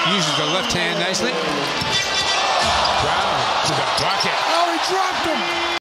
Uses the left hand nicely. Brown to the bucket. Oh, he dropped him.